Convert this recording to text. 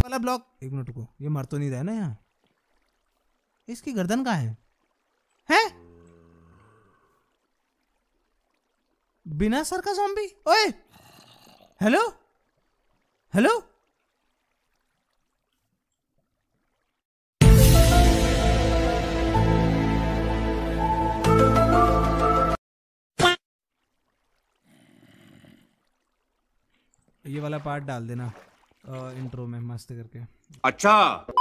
वाला ब्लॉक। एक मिनट रुको, ये मर तो नहीं रहा है ना यहाँ? इसकी गर्दन कहाँ है? हैं? बिना सर का ज़ॉम्बी। ओए हेलो हेलो। ये वाला पार्ट डाल देना इंट्रो में मस्त करके। अच्छा।